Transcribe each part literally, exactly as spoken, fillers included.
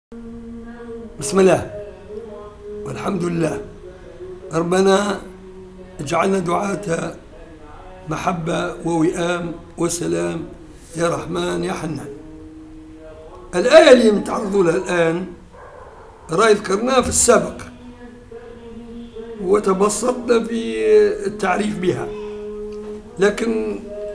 بسم الله والحمد لله. ربنا اجعلنا دعاة محبة ووئام وسلام يا رحمن يا حنان. الآية اللي نتعرضوا لها الآن راي ذكرناها في السابق وتبسطنا في التعريف بها، لكن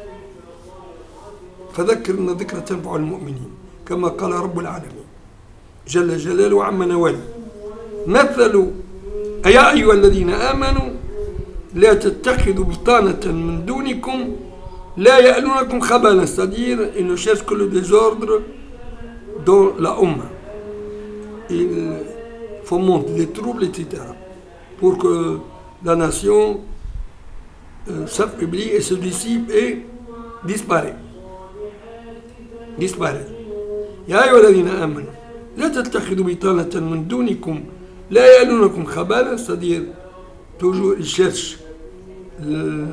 فذكر ان الذكرى تنفع المؤمنين كما قال رب العالمين جل جلاله وعم نواله. مثل يا أيها الذين آمنوا لا تتخذوا بطانة من دونكم لا يألونكم خبالا، c'est-à-dire ils ne cherchent que le désordre dans la Ummah. Ils fomentent les troubles, et cetera pour que la nation euh, s'affaiblit et se dissipe et disparaît. disparaît. يا أيها الذين آمنوا لا تتخذوا بطانة من دونكم لا يألونكم خبالا، c'est-à-dire toujours ils cherchent le,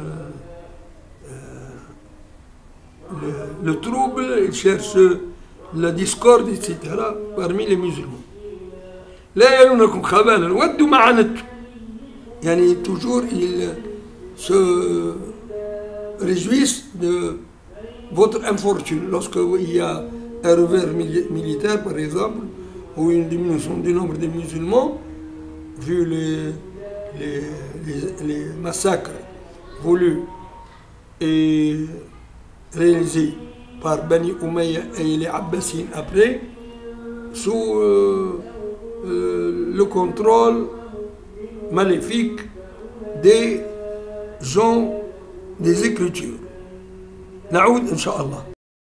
le, le trouble, ils cherchent la discorde, et cetera parmi les musulmans. لا يألونكم خبالا ودوا ما عنتم، يعني toujours ils se réjouissent de votre infortune lorsque il y a un revers militaire par exemple ou une diminution du nombre de musulmans vu les, les, les, les massacres voulus et réalisés par Bani Umayya et les Abbasides après sous euh, euh, le contrôle maléfique des gens des Écritures. نعود إن شاء الله.